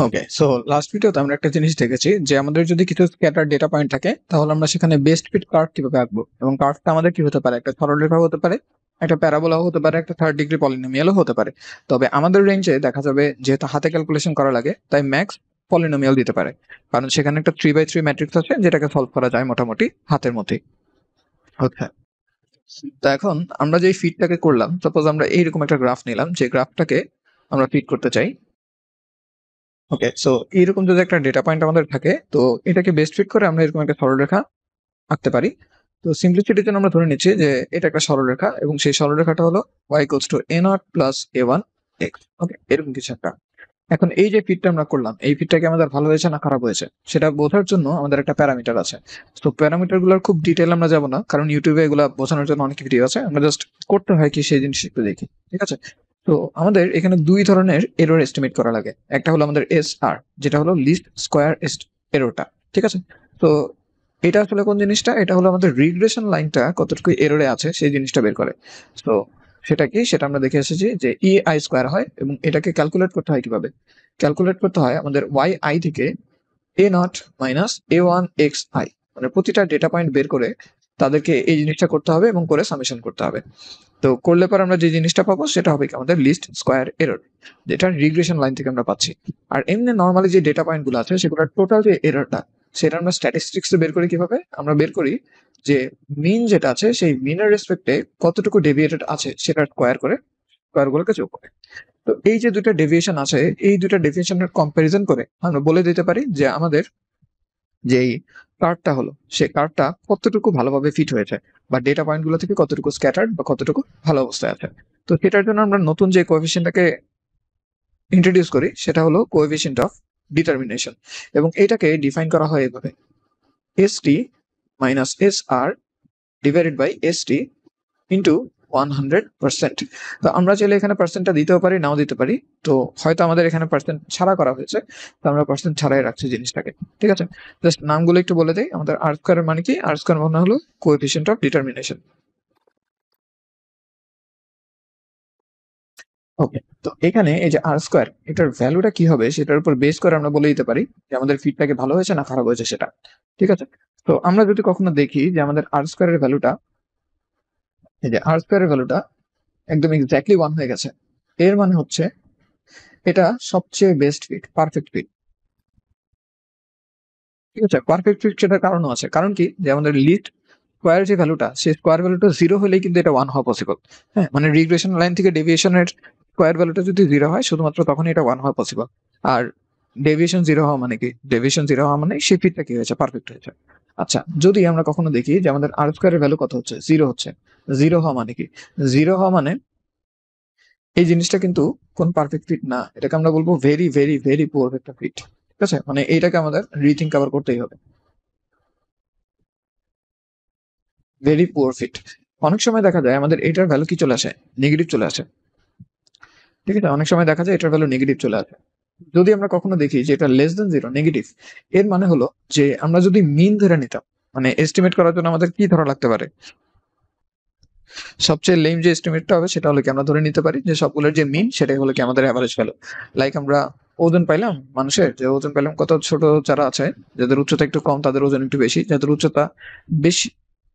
ওকে, so last ভিডিওতে আমরা একটা জিনিস দেখেছি যে আমাদের যদি কিছু স্ক্যাটার ডেটা পয়েন্ট থাকে তাহলে আমরা সেখানে বেস্ট ফিট কার্ভ কিভাবে আঁকবো, এবং কার্ভটা আমাদের কি হতে পারে, একটা সরলরেখা হতে পারে, একটা প্যারাবোলা হতে পারে, একটা থার্ড ডিগ্রি পলিনোমিয়ালও হতে পারে। তবে আমাদের রেঞ্জে দেখা যাবে যেহেতু হাতে ক্যালকুলেশন করা লাগে তাই ম্যাক্স পলিনোমিয়াল দিতে পারে, কারণ সেখানে একটা 3/3 ম্যাট্রিক্স আছে যেটাকে সলভ করা যায় মোটামুটি হাতের মধ্যেই। ওকে, তো এখন আমরা যে ফিটটাকে করলাম, সাপোজ আমরা এইরকম একটা গ্রাফ নিলাম, যে গ্রাফটাকে আমরা ফিট করতে চাই। ওকে, সো এইরকম যদি একটা ডেটা পয়েন্ট আমাদের থাকে তো এটাকে বেস্ট ফিট করে আমরা এরকম একটা সরলরেখা আঁকতে পারি। তো সিম্পলিসিটির জন্য আমরা ধরে নিচ্ছি যে এটা একটা সরলরেখা এবং সেই সরলরেখাটা হলো y = a0 + a1 x। ওকে, এরকম কিছু একটা। এখন এই যে ফিটটা আমরা করলাম, এই ফিটটা কি আমাদের ভালো হয়েছে না খারাপ হয়েছে সেটা বোঝার জন্য আমাদের একটা প্যারামিটার আছে। তো প্যারামিটারগুলোর খুব ডিটেল আমরা যাব না, কারণ ইউটিউবে এগুলো বোঝানোর জন্য অনেক ভিডিও আছে, আমরা জাস্ট করতে হয় কি সেই জিনিস একটু দেখি, ঠিক আছে? তো আমাদের এখানে দুই ধরনের এরর এস্টিমেট করা লাগে। একটা হলো আমাদের SR, যেটা হলো লিস্ট স্কোয়ার এররটা, ঠিক আছে? তো এটা আসলে কোন জিনিসটা, এটা হলো আমাদের রিগ্রেশন লাইনটা কতটুকু এররে আছে সেই জিনিসটা বের করে। তো সেটা কি, সেটা আমরা দেখে এসেছি যে EI² হয়, এবং এটাকে ক্যালকুলেট করতে হয় কিভাবে? ক্যালকুলেট করতে হয় আমাদের yi থেকে a0 - a1 xi, মানে প্রতিটা ডেটা পয়েন্ট বের করে তাদেরকে এই জিনিসটা করতে হবে এবং করে সামেশন করতে হবে। তো করলে পর আমরা যে জিনিসটা পাবো সেটা হবে কি আমাদের লিস্ট স্কোয়ার এরর, যেটা রিগ্রেশন লাইন থেকে আমরা পাচ্ছি। আর এমনি নর্মালি যে ডেটা পয়েন্ট গুলো আছে সেগুলোর টোটাল যে এররটা, সেটা আমরা স্ট্যাটিস্টিক্সে বের করি কিভাবে? আমরা বের করি যে মিন যেটা আছে সেই মিনের রেসপেক্টে কতটুকু ডেভিয়েটেড আছে সেটা স্কোয়ার করে স্কোয়ারগুলোকে যোগ করে। তো এই যে দুইটা ডেভিয়েশন আছে, এই দুইটা ডেভিয়েশনের কম্পারিজন করে আমরা বলে দিতে পারি যে আমাদের যেই কার্ভটা হলো সেই কার্ভটা কতটুকু ভালোভাবে ফিট হয়েছে, বা ডেটা পয়েন্টগুলো থেকে কতটুকু স্ক্যাটার্ড বা কতটুকু ভালো অবস্থায় আছে। তো সেটার জন্য আমরা নতুন যে কোএফিসিয়েন্টটাকে ইন্ট্রোডিউস করি সেটা হলো কোএফিসিয়েন্ট অফ ডিটারমিনেশন, এবং এটাকে ডিফাইন করা হয় এভাবে: ST - SR divided by ST into 100%। তো আমরা চাইলে এখানে পার্সেন্টটা দিতেও পারি, নাও দিতে পারি। তো হয়তো আমাদের এখানে পার্সেন্ট ছাড়া করা হয়েছে, তো আমরা পার্সেন্ট ছাড়াই রাখছি জিনিসটাকে, ঠিক আছে? জাস্ট নামগুলো একটু বলে দেই। আমাদের আর স্কোয়ারের মানে কি? আর স্কোয়ার মানে হলো কোএফিসিয়েন্ট অফ ডিটারমিনেশন। ওকে, তো এখানে এই যে আর স্কোয়ার, এটার ভ্যালুটা কি হবে সেটার উপর বেস করে আমরা বলে দিতে পারি যে আমাদের ফিটটাকে ভালো হয়েছে না খারাপ হয়েছে সেটা, ঠিক আছে? তো আমরা যদি কখনো দেখি যে আমাদের আর স্কোয়ারের ভ্যালুটা, এই যে আর স্কোয়ারের ভ্যালুটা একদম এক্স্যাক্টলি 1 হয়ে গেছে, এর মানে হচ্ছে এটা সবচেয়ে বেস্ট ফিট, পারফেক্ট ফিট, ঠিক আছে? পারফেক্ট ফিট সেটার কারণও আছে। কারণ কি, যে আমাদের লিস্ট স্কোয়ার যে ভ্যালুটা, সেই স্কোয়ার ভ্যালুটা 0 হলেই কিন্তু এটা 1 হওয়া পসিবল। হ্যাঁ, মানে রিগ্রেশন লাইন থেকে ডেভিয়েশনের স্কোয়ার ভ্যালুটা যদি 0 হয় শুধুমাত্র তখনই এটা 1 হওয়া পসিবল। আর ডেভিয়েশন 0 হওয়া মানে কি? ডেভিয়েশন 0 হওয়া মানে সেই ফিটটা কি হয়েছে? পারফেক্ট হয়েছে। আচ্ছা, যদি আমরা কখনো দেখি যে আমাদের আর স্কোয়ারের ভ্যালু কত হচ্ছে? 0 হচ্ছে। 0 হওয়া মানে কি? 0 হওয়া মানে এই জিনিসটা কিন্তু কোন পারফেক্ট ফিট না, এটাকে আমরা বলবো ভেরি ভেরি ভেরি পুয়ার একটা ফিট, ঠিক আছে? মানে এইটাকে আমাদের রিথিঙ্ক আবার করতেই হবে। Very poor fit. অনেক সময় দেখা যায় আমাদের এটার ভ্যালু কি চলে আসে? নেগেটিভ চলে আসে, ঠিক আছে? অনেক সময় দেখা যায় এটার ভ্যালু নেগেটিভ চলে আসে। যদি আমরা কখনো দেখি যে এটা লেস দেন 0 নেগেটিভ, এর মানে হলো যে আমরা যদি মিন ধরে নিতাম, মানে এস্টিমেট করার জন্য আমাদের কি ধরা লাগতে পারে? সবচেয়ে লেম যে এস্টিমেটটা হবে সেটা হলো কি, আমরা ধরে নিতে পারি যে সবগুলোর যে মিন সেটাই হলো কি আমাদের অ্যাভারেজ ভ্যালু। লাইক আমরা ওজন পাইলাম মানুষের, যে ওজন পাইলাম কত, ছোট যারা আছে যাদের উচ্চতা একটু কম তাদের ওজন একটু বেশি, যাদের উচ্চতা বেশি,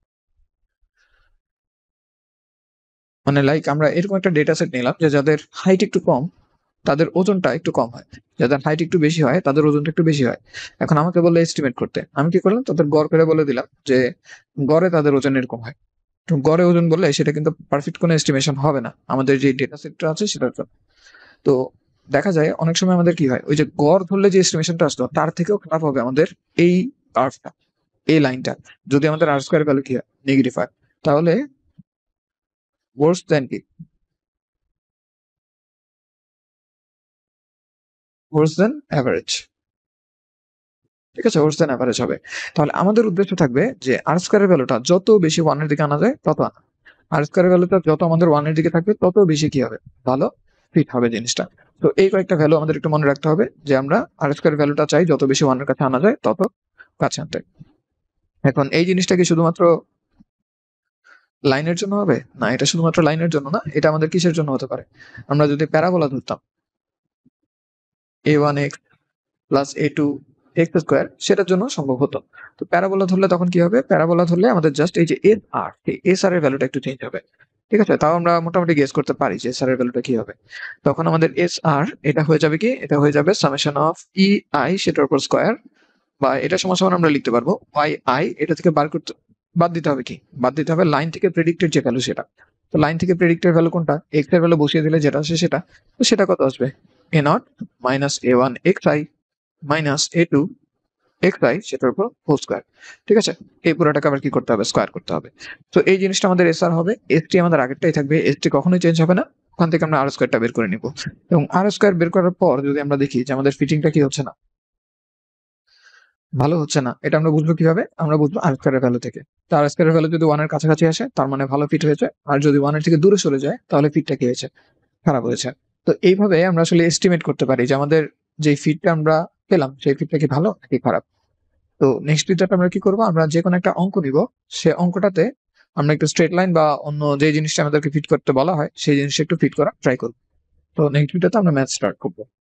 মানে লাইক আমরা এরকম একটা ডেটা সেট নিলাম যে যাদের হাইট একটু কম তাদের ওজনটা একটু কম হয়, যাদের হাইট একটু বেশি হয় তাদের ওজনটা একটু বেশি হয়। এখন আমাকে বললে এস্টিমেট করতে, আমি কি করলাম, তাদের গড় করে বলে দিলাম যে গড়ে তাদের ওজন এরকম হয়। তো গড়ে ওজন বললে সেটা কিন্তু পারফেক্ট কোনো এস্টিমেশন হবে না আমাদের যে ডেটা সেটটা আছে সেটার জন্য। তো দেখা যায় অনেক সময় আমাদের কি হয়, ওই যে গড় ধরলে যে এস্টিমেশনটা আসতো তার থেকেও খারাপ হবে আমাদের এই কার্ভটা, এই লাইনটা, যদি আমাদের আর স্কোয়ার ভ্যালু কি হয়? নেগেটিভ হয়। তাহলে ওয়ার্স দেন কি? ওয়ার্স দেন অ্যাভারেজ, ঠিক আছে? ওয়ার্স দেন অ্যাভারেজ হবে। তাহলে আমাদের উদ্দেশ্য থাকবে যে আর স্কোয়ারের ভ্যালুটা যত বেশি 1 এর দিকে আনা যায় তত আনা। আর স্কোয়ারের ভ্যালুটা যত আমাদের 1 এর দিকে থাকবে তত বেশি কি হবে? ভালো ফিট হবে জিনিসটা। তো এই কয়েকটা ভ্যালু আমাদের একটু মনে রাখতে হবে যে আমরা আর স্কোয়ারের ভ্যালুটা চাই যত বেশি 1 এর কাছে আনা যায় তত কাছে আনতে। এখন এই জিনিসটা কি শুধুমাত্র লাইনের জন্য হবে? না, এটা শুধুমাত্র লাইনের জন্য না, এটা আমাদের কিসের জন্য হতে পারে? আমরা যদি প্যারাবোলা ধরতাম, a1x plus a two x square সেটার জন্য সম্ভব হতো। তো প্যারাবোলা ধরলে তখন কি হবে, প্যারাবোলা ধরলে আমাদের জাস্ট এই যে এস আর, এই এস আর এর ভ্যালুটা একটু চেঞ্জ হবে। ঠিক আছে, তাও আমরা মোটামুটি গেস করতে পারি যে এস আর এর ভ্যালুটা কি হবে। তখন আমাদের এস আর এটা হয়ে যাবে কি, এটা হয়ে যাবে সামেশন অফ ই আই সেটার উপর স্কোয়ার, বা এটা সমান সমান আমরা লিখতে পারবো ওয়াই আই, এটা থেকে বাদ দিতে হবে কি, বাদ দিতে হবে লাইন থেকে প্রেডিক্টেড যে ভ্যালু সেটা। তো লাইন থেকে প্রেডিক্টেড ভ্যালু কোনটা, এক্স এর ভ্যালু বসিয়ে দিলে যেটা আসে সেটা। তো সেটা কত আসবে, a naught minus a one x i minus a two x i সেটার উপর হোল স্কোয়ার। ঠিক আছে, এই পুরোটাকে আবার কি করতে হবে, স্কোয়ার করতে হবে। তো এই জিনিসটা আমাদের এস আর হবে, এস টি আমাদের আগেরটাই থাকবে, এস টি কখনোই চেঞ্জ হবে না। ওখান থেকে আমরা আর স্কোয়ারটা বের করে নিব, এবং আর স্কোয়ার বের করার পর যদি আমরা দেখি যে আমাদের ফিটিংটা কি হচ্ছে না, ভালো হচ্ছে না, এটা আমরা বুঝবো কিভাবে, আমরা বুঝবো আর স্কোয়ারের ভ্যালু থেকে। তো আর স্কোয়ারের ভ্যালু যদি ওয়ান এর কাছাকাছি আসে তার মানে ভালো ফিট হয়েছে, আর যদি ওয়ান এর থেকে দূরে সরে যায় তাহলে ফিটটা কি হয়েছে, খারাপ হয়েছে। তো এইভাবে আমরা আসলে এস্টিমেট করতে পারি যে আমাদের যে ফিটটা আমরা পেলাম সেই ফিটটা কি ভালো নাকি খারাপ। তো নেক্সট ভিডিওতে আমরা কি করবো, আমরা যে কোনো একটা অঙ্ক নিব, সে অঙ্কটাতে আমরা একটু স্ট্রেট লাইন বা অন্য যে জিনিসটা আমাদেরকে ফিট করতে বলা হয় সেই জিনিসটা একটু ফিট করা ট্রাই করবো। তো নেক্সট ভিডিওতে আমরা ম্যাথ স্টার্ট করবো।